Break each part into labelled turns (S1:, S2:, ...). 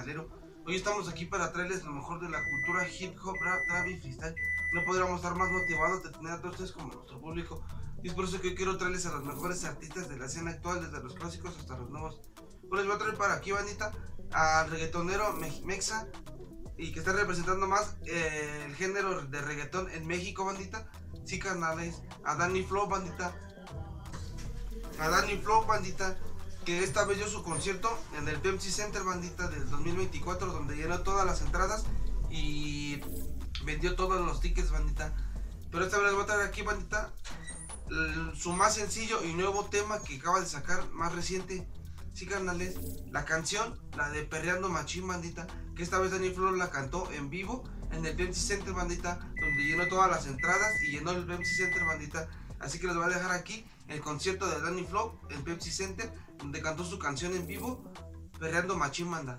S1: metalero. Hoy estamos aquí para traerles lo mejor de la cultura hip hop, rap, trap y freestyle. No podríamos estar más motivados de tener a todos ustedes como nuestro público. Y es por eso que hoy quiero traerles a los mejores artistas de la escena actual, desde los clásicos hasta los nuevos. Pues les voy a traer para aquí, bandita, al reggaetonero mexa, y que está representando más el género de reggaetón en México, bandita. Sí, carnales, a Danny Flow, bandita. A Danny Flow, bandita, que esta vez dio su concierto en el Pepsi Center, bandita, del 2024, donde llenó todas las entradas y vendió todos los tickets, bandita. Pero esta vez les voy a traer aquí, bandita, su más sencillo y nuevo tema que acaba de sacar, más reciente. Sí, carnales, la canción, la de Perreando Machín, bandita, que esta vez Danny Flow la cantó en vivo en el Pepsi Center, bandita, donde llenó todas las entradas y llenó el Pepsi Center, bandita. Así que les voy a dejar aquí el concierto de Danny Flow en Pepsi Center, donde cantó su canción en vivo, Perreando Machín, banda.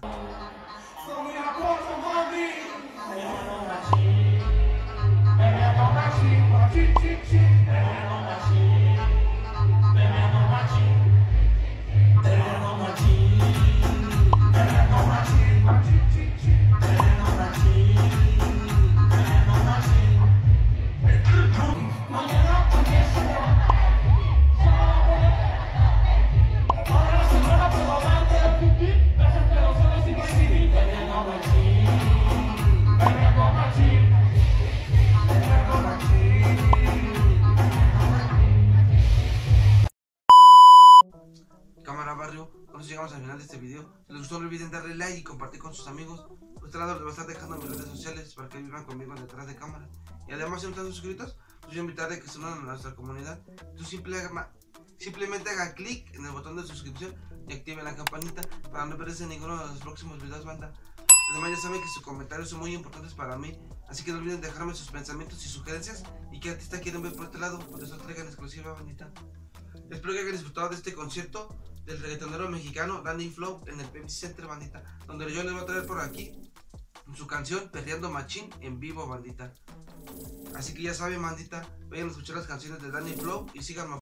S1: Cámara barrio, con eso llegamos al final de este video. Si les gustó no olviden darle like y compartir con sus amigos. Por este lado les voy a estar dejando mis redes sociales para que vivan conmigo detrás de cámara. Y además, si no están suscritos, pues yo invitaré a que se unan a nuestra comunidad. Tú simplemente haga clic en el botón de suscripción y active la campanita para no perderse ninguno de los próximos videos, banda. Además, ya saben que sus comentarios son muy importantes para mí, así que no olviden dejarme sus pensamientos y sugerencias y qué artista quieren ver por este lado, por eso traigan exclusiva, bandita. Espero que hayan disfrutado de este concierto del reggaetonero mexicano Danny Flow en el Pepsi Center, bandita, donde yo les voy a traer por aquí su canción Perreando Machín en vivo, bandita. Así que ya saben, bandita, vayan a escuchar las canciones de Danny Flow y síganme